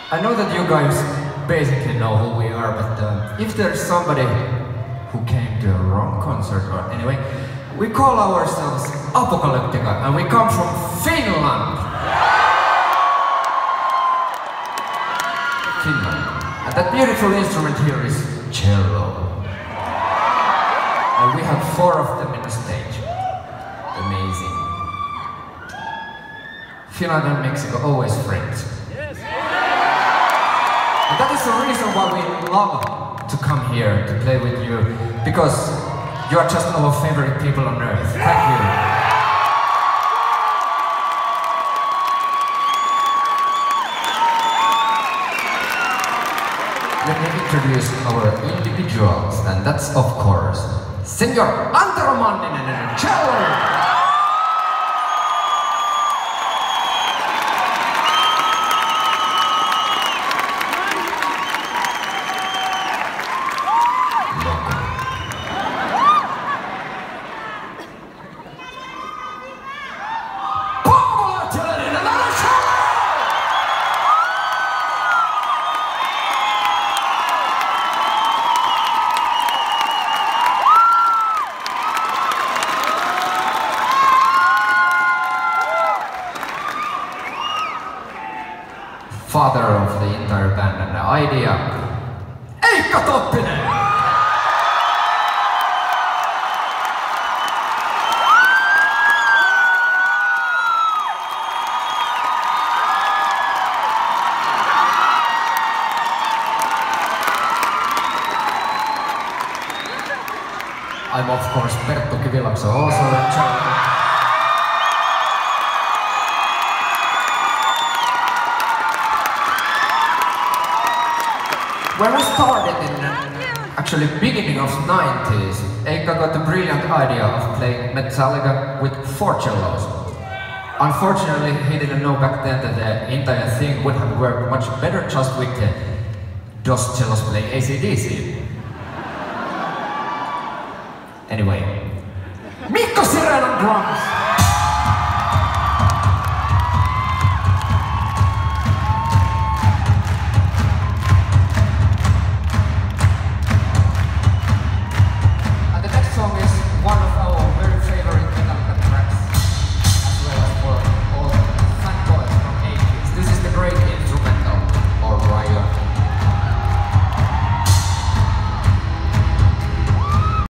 I know that you guys basically know who we are, but if there's somebody who came to a wrong concert, or anyway, we call ourselves Apocalyptica, and we come from Finland. Finland. And that beautiful instrument here is cello. And we have 4 of them in the stage. Amazing. Finland and Mexico, always friends. And that is the reason why we love to come here to play with you, because you are just our favorite people on earth. Thank you. Let me introduce our individuals, and that's of course Senor Antero Manninen and cello. Father of the entire band and the idea, Eikka Toppinen! I'm of course Perttu Kivilakso, also a cello. When we started in actually beginning of 90s, Eikka got the brilliant idea of playing Metallica with 4 cellos. Unfortunately, he didn't know back then that the entire thing would have worked much better just with those cellos playing AC/DC. Anyway, Mikko Sirén on drums!